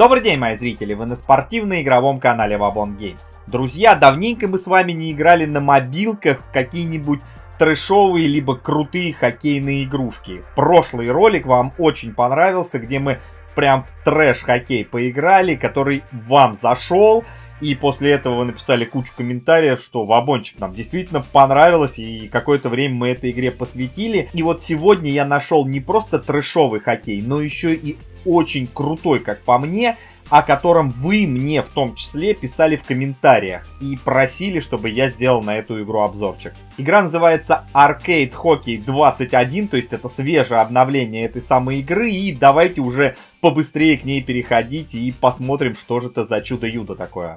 Добрый день, мои зрители, вы на спортивно-игровом канале Wabon Games. Друзья, давненько мы с вами не играли на мобилках в какие-нибудь трэшовые либо крутые хоккейные игрушки. Прошлый ролик вам очень понравился, где мы прям в трэш-хоккей поиграли, который вам зашел. И после этого вы написали кучу комментариев, что Вабончик нам действительно понравилось, и какое-то время мы этой игре посвятили. И вот сегодня я нашел не просто трэшовый хоккей, но еще и очень крутой, как по мне, о котором вы мне в том числе писали в комментариях и просили, чтобы я сделал на эту игру обзорчик. Игра называется Arcade Hockey 21, то есть это свежее обновление этой самой игры, и давайте уже побыстрее к ней переходить и посмотрим, что же это за чудо-юдо такое.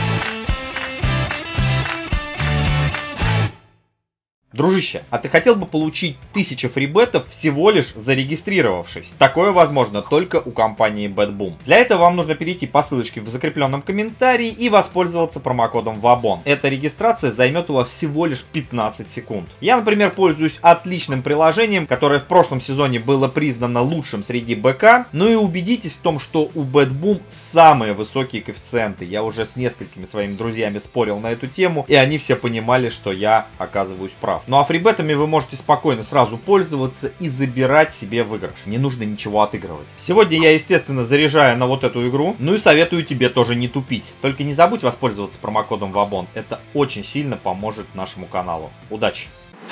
Дружище, а ты хотел бы получить 1000 фрибетов всего лишь зарегистрировавшись? Такое возможно только у компании BetBoom. Для этого вам нужно перейти по ссылочке в закрепленном комментарии и воспользоваться промокодом WABON. Эта регистрация займет у вас всего лишь 15 секунд. Я, например, пользуюсь отличным приложением, которое в прошлом сезоне было признано лучшим среди БК. Ну и убедитесь в том, что у BetBoom самые высокие коэффициенты. Я уже с несколькими своими друзьями спорил на эту тему, и они все понимали, что я оказываюсь прав. Ну а фрибетами вы можете спокойно сразу пользоваться и забирать себе выигрыш. Не нужно ничего отыгрывать. Сегодня я, естественно, заряжаю на вот эту игру. Ну и советую тебе тоже не тупить. Только не забудь воспользоваться промокодом WABON. Это очень сильно поможет нашему каналу. Удачи!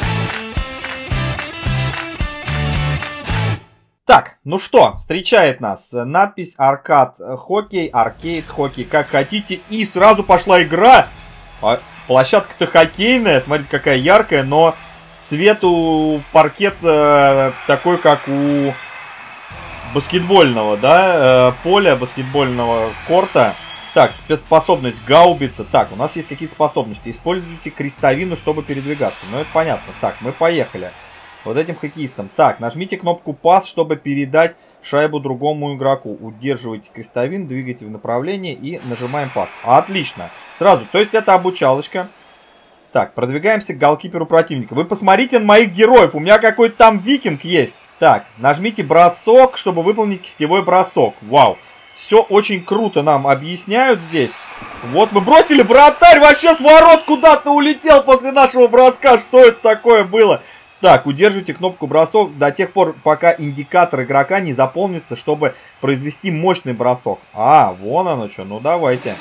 Так, ну что, встречает нас надпись Arcade Hockey, как хотите. И сразу пошла игра. Площадка-то хоккейная, смотрите, какая яркая, но цвет у паркета такой, как у баскетбольного, да, поля, баскетбольного корта. Так, спецспособность гаубица. Так, у нас есть какие-то способности. Используйте крестовину, чтобы передвигаться. Ну, это понятно. Так, мы поехали. Вот этим хоккеистам. Так, нажмите кнопку пас, чтобы передать шайбу другому игроку. Удерживайте крестовин, двигайте в направлении и нажимаем пас. Отлично. Сразу, то есть это обучалочка. Так, продвигаемся к голкиперу противника. Вы посмотрите на моих героев, у меня какой-то там викинг есть. Так, нажмите бросок, чтобы выполнить кистевой бросок. Вау. Все очень круто нам объясняют здесь. Вот мы бросили, вратарь вообще с ворот куда-то улетел после нашего броска. Что это такое было? Так, удерживайте кнопку бросок до тех пор, пока индикатор игрока не заполнится, чтобы произвести мощный бросок. А, вон оно что, ну давайте.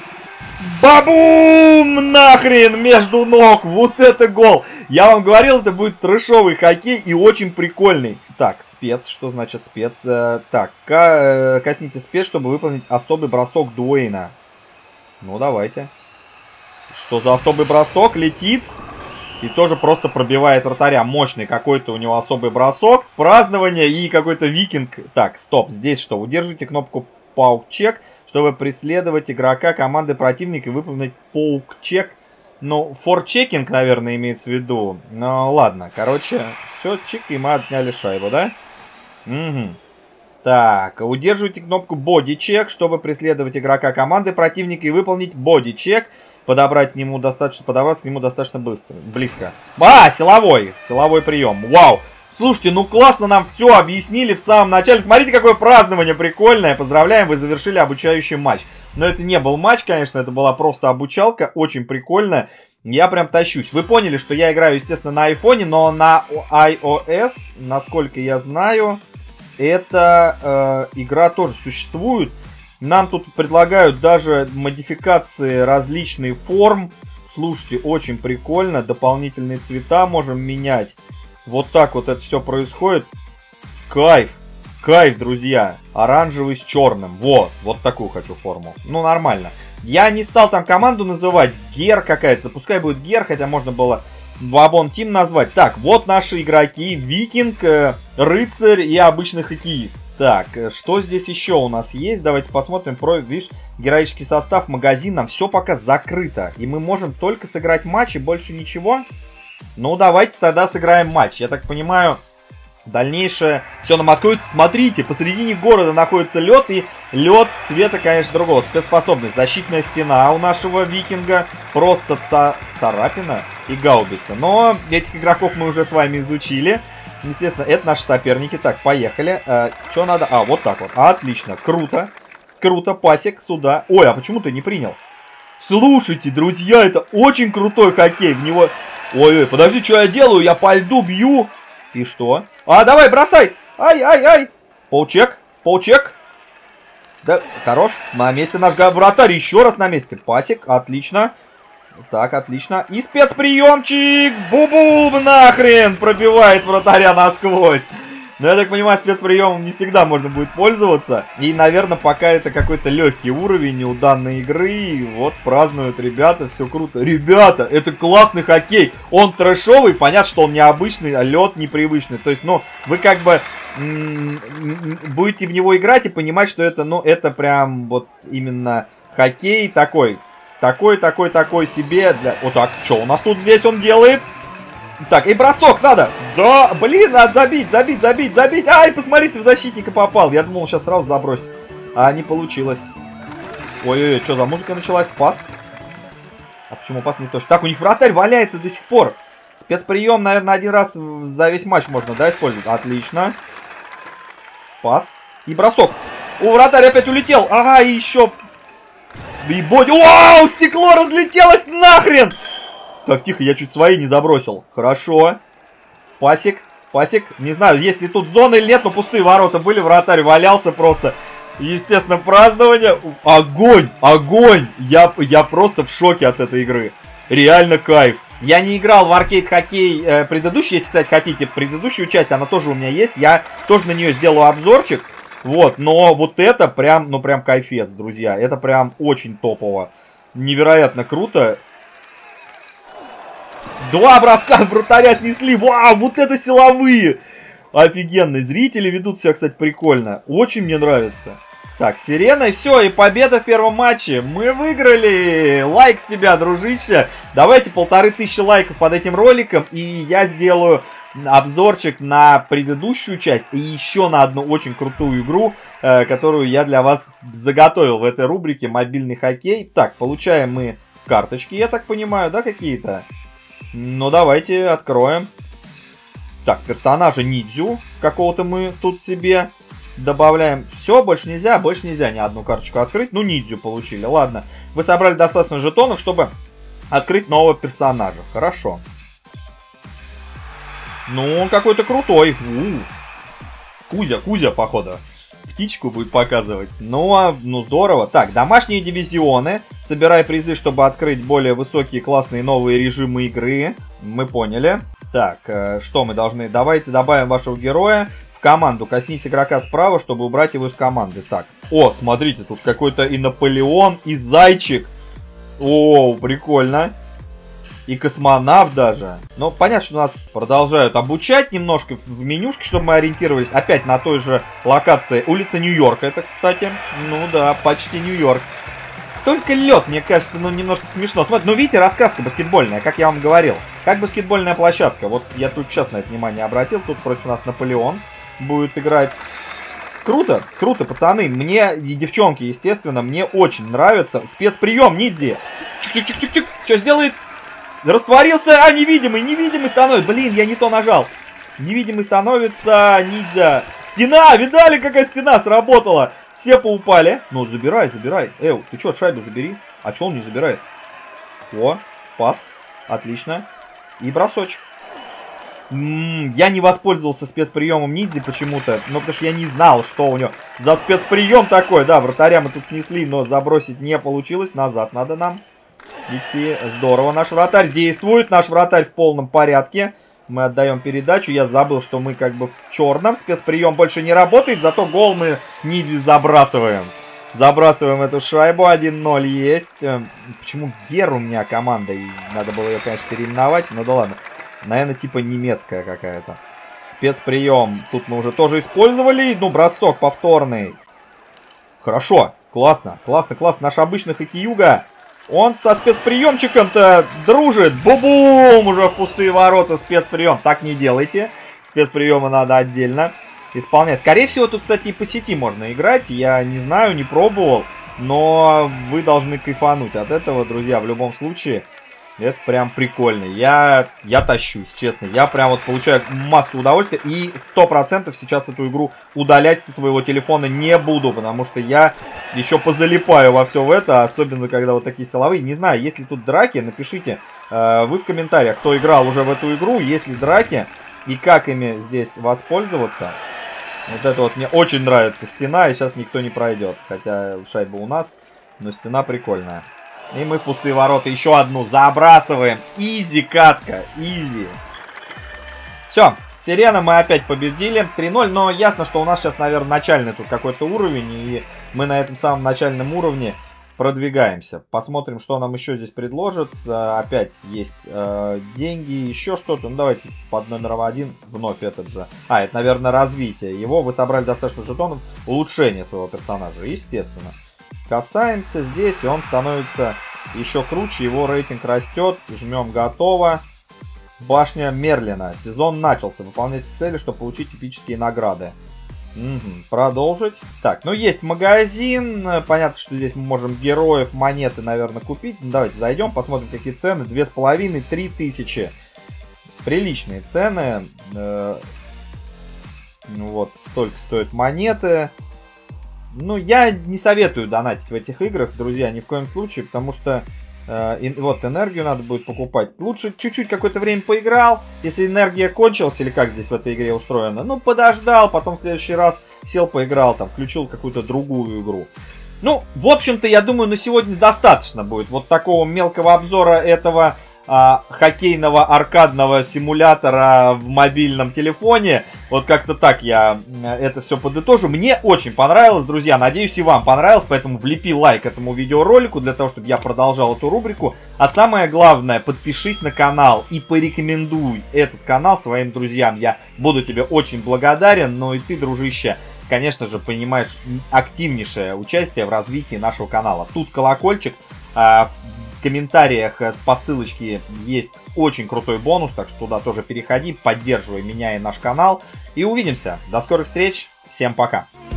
Бабум! Нахрен между ног! Вот это гол! Я вам говорил, это будет трэшовый хоккей и очень прикольный. Так, спец, что значит спец? Так, косните спец, чтобы выполнить особый бросок Дуэйна. Ну давайте. Что за особый бросок? Летит. И тоже просто пробивает вратаря. Мощный какой-то у него особый бросок. Празднование и какой-то викинг. Так, стоп. Здесь что? Удерживайте кнопку паук-чек, чтобы преследовать игрока команды противника и выполнить паук-чек. Ну, форчекинг, наверное, имеется в виду. Ну, ладно. Короче, все, чик, и мы отняли шайбу, да? Угу. Так, удерживайте кнопку боди-чек, чтобы преследовать игрока команды противника и выполнить боди-чек. Подобраться к нему достаточно близко. А, силовой прием. Вау. Слушайте, ну классно нам все объяснили в самом начале. Смотрите, какое празднование прикольное. Поздравляем, вы завершили обучающий матч. Но это не был матч, конечно, это была просто обучалка. Очень прикольно. Я прям тащусь. Вы поняли, что я играю, естественно, на айфоне, но на iOS, насколько я знаю, эта игра тоже существует. Нам тут предлагают даже модификации различных форм. Слушайте, очень прикольно. Дополнительные цвета можем менять. Вот так вот это все происходит. Кайф. Кайф, друзья. Оранжевый с черным. Вот такую хочу форму. Ну, нормально. Я не стал там команду называть. Гер какая-то. Пускай будет Гер, хотя можно было Wabon Team назвать. Так, вот наши игроки. Викинг, рыцарь и обычный хоккеист. Так, что здесь еще у нас есть? Давайте посмотрим. Видишь, героический состав, магазин. Нам все пока закрыто. И мы можем только сыграть матч и больше ничего. Ну, давайте тогда сыграем матч. Я так понимаю, дальнейшее все нам откроется. Смотрите, посередине города находится лед. И лед цвета, конечно, другого. Спецспособность. Защитная стена у нашего викинга. Просто царапина и гаубица. Но этих игроков мы уже с вами изучили. Естественно, это наши соперники. Так, поехали. Что надо? А, вот так вот. Отлично, круто. Круто, пасик сюда. Ой, а почему ты не принял? Слушайте, друзья, это очень крутой хоккей. В него... Ой-ой, подожди, что я делаю? Я по льду бью. И что? А, давай, бросай. Ай-ай-ай. Полчек, полчек. Да, хорош. На месте наш вратарь. Еще раз на месте. Пасик, отлично. Так, отлично. И спецприемчик. Бу-бум, нахрен. Пробивает вратаря насквозь. Но я так понимаю, спецприемом не всегда можно будет пользоваться. И, наверное, пока это какой-то легкий уровень у данной игры. Вот празднуют ребята, все круто. Ребята, это классный хоккей. Он трэшовый, понятно, что он необычный, а лед непривычный. То есть, ну, вы как бы будете в него играть и понимать, что это, ну, это прям вот именно хоккей такой себе. Вот так, что у нас тут здесь он делает? Так, и бросок надо. Да, блин, надо забить. Ай, посмотрите, в защитника попал. Я думал, он сейчас сразу забросит. А не получилось. Ой-ой-ой, что за музыка началась? Пас. А почему пас не точно? Так, у них вратарь валяется до сих пор. Спецприем, наверное, один раз за весь матч можно, да, использовать? Отлично. Пас. И бросок. О, вратарь опять улетел. Ага, и еще... И боди... Вау, стекло разлетелось нахрен! Так, тихо, я чуть свои не забросил. Хорошо. Пасик. Не знаю, есть ли тут зона или нет, но пустые ворота были. Вратарь валялся просто. Естественно, празднование. Огонь! Я просто в шоке от этой игры. Реально кайф. Я не играл в аркейд хоккей предыдущий, если, кстати, хотите, предыдущую часть, она тоже у меня есть. Я тоже на нее сделаю обзорчик. Вот, но вот это прям, ну прям кайфец, друзья. Это прям очень топово. Невероятно круто. 2 броска вратаря снесли. Вау, вот это силовые. Офигенно. Зрители ведут себя, кстати, прикольно. Очень мне нравится. Так, сирена, и все, и победа в первом матче. Мы выиграли. Лайк с тебя, дружище. Давайте 1500 лайков под этим роликом, и я сделаю обзорчик на предыдущую часть и еще на одну очень крутую игру, которую я для вас заготовил в этой рубрике «Мобильный хоккей». Так, получаем мы карточки, я так понимаю, да, какие-то? Ну, давайте откроем. Так, персонажа Нидзю какого-то мы тут себе добавляем. Все, больше нельзя ни одну карточку открыть. Ну, Нидзю получили, ладно. Вы собрали достаточно жетонов, чтобы открыть нового персонажа. Хорошо. Ну, он какой-то крутой. Кузя, походу. Птичку будет показывать. Ну, здорово. Так, домашние дивизионы. Собирай призы, чтобы открыть более высокие классные новые режимы игры. Мы поняли. Так, что мы должны? Давайте добавим вашего героя в команду. Коснись игрока справа, чтобы убрать его из команды. Так, о, смотрите, тут какой-то и Наполеон, и Зайчик. О, прикольно. И космонавт даже. Но понятно, что нас продолжают обучать немножко в менюшке, чтобы мы ориентировались. Опять на той же локации. Улица Нью-Йорка это, кстати. Ну да, почти Нью-Йорк. Только лед, мне кажется, ну немножко смешно. Смотрите, ну видите, раскраска баскетбольная, как я вам говорил. Как баскетбольная площадка. Вот я тут сейчас на это внимание обратил. Тут против нас Наполеон будет играть. Круто, круто, пацаны. Мне и девчонки, естественно, мне очень нравится. Спецприем, Нидзи. Чик-чик-чик-чик-чик. Что сделает? Растворился, невидимый становится. Блин, я не то нажал. Невидимый становится, ниндзя. Стена, видали, какая стена сработала? Все поупали. Ну, забирай. Эй, ты что, шайбу забери. А что он не забирает? О, пас. Отлично. И бросочек. Я не воспользовался спецприемом ниндзя почему-то. Ну, потому что я не знал, что у него за спецприем такой. Да, вратаря мы тут снесли, но забросить не получилось. Назад надо нам идти. Здорово, наш вратарь действует. Наш вратарь в полном порядке. Мы отдаем передачу. Я забыл, что мы как бы в черном. Спецприем больше не работает. Зато гол мы ниндзя забрасываем. Забрасываем эту шайбу. 1-0 есть. Почему Гер у меня команда? И надо было ее, конечно, переименовать. Ну да ладно. Наверное, типа немецкая какая-то. Спецприем. Тут мы уже тоже использовали. Ну, бросок повторный. Хорошо. Классно. Наш обычный хоккеюга. Он со спецприемчиком-то дружит. Бу-бум! Уже в пустые ворота спецприем. Так не делайте. Спецприемы надо отдельно исполнять. Скорее всего, тут, кстати, и по сети можно играть. Я не знаю, не пробовал. Но вы должны кайфануть от этого, друзья, в любом случае. Это прям прикольно. Я тащусь, честно. Я прям вот получаю массу удовольствия. И 100% сейчас эту игру удалять со своего телефона не буду. Потому что я еще позалипаю во все это. Особенно, когда вот такие силовые. Не знаю, есть ли тут драки. Напишите вы в комментариях, кто играл уже в эту игру. Есть ли драки и как ими здесь воспользоваться. Вот это вот мне очень нравится. Стена, и сейчас никто не пройдет. Хотя шайба у нас, но стена прикольная. И мы в пустые ворота еще одну забрасываем. Изи катка, изи. Все, Сирена мы опять победили. 3-0, но ясно, что у нас сейчас, наверное, начальный тут какой-то уровень. И мы на этом самом начальном уровне продвигаемся. Посмотрим, что нам еще здесь предложат. Опять есть деньги, еще что-то. Ну, давайте под номером 1 вновь этот же. Это, наверное, развитие его. Вы собрали достаточно жетонов. Улучшение своего персонажа, естественно. Касаемся здесь, и он становится еще круче, его рейтинг растет. Жмем готово. Башня Мерлина. Сезон начался. Выполняйте цели, чтобы получить эпические награды. Продолжить. Так, ну есть магазин. Понятно, что здесь мы можем героев, монеты, наверное, купить. Ну, давайте зайдем, посмотрим, какие цены. 2500-3 тысячи. Приличные цены. Вот, столько стоят монеты. Ну, я не советую донатить в этих играх, друзья, ни в коем случае, потому что вот энергию надо будет покупать. Лучше чуть-чуть какое-то время поиграл, если энергия кончилась, или как здесь в этой игре устроено. Ну, подождал, потом в следующий раз сел, поиграл, там, включил какую-то другую игру. Ну, в общем-то, я думаю, на сегодня достаточно будет вот такого мелкого обзора этого хоккейного аркадного симулятора в мобильном телефоне. Вот как-то так я это все подытожу. Мне очень понравилось, друзья. Надеюсь, и вам понравилось. Поэтому влепи лайк этому видеоролику, для того, чтобы я продолжал эту рубрику. А самое главное, подпишись на канал и порекомендуй этот канал своим друзьям. Я буду тебе очень благодарен. Ну и ты, дружище, конечно же, принимаешь активнейшее участие в развитии нашего канала. Тут колокольчик. В комментариях по ссылочке есть очень крутой бонус, так что туда тоже переходи, поддерживай меня и наш канал. И увидимся. До скорых встреч. Всем пока.